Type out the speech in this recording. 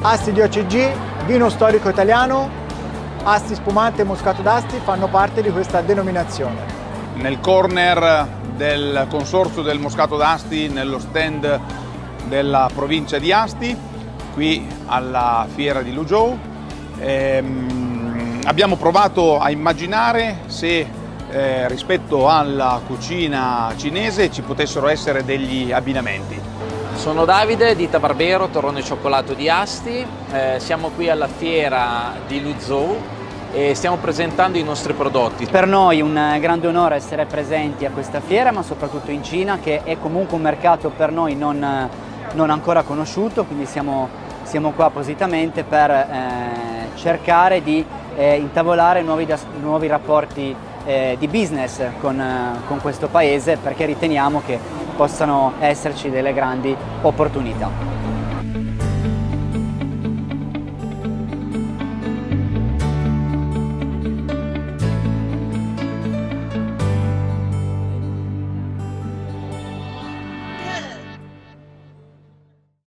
Asti di OCG, vino storico italiano, Asti spumante e Moscato d'Asti fanno parte di questa denominazione. Nel corner del Consorzio del Moscato d'Asti, nello stand della provincia di Asti, qui alla fiera di Luzhou, abbiamo provato a immaginare se rispetto alla cucina cinese ci potessero essere degli abbinamenti. Sono Davide, ditta Barbero, torrone cioccolato di Asti. Siamo qui alla fiera di Luzhou e stiamo presentando i nostri prodotti. Per noi è un grande onore essere presenti a questa fiera, ma soprattutto in Cina, che è comunque un mercato per noi non ancora conosciuto, quindi siamo qua appositamente per cercare di intavolare nuovi rapporti di business con questo paese, perché riteniamo che possano esserci delle grandi opportunità.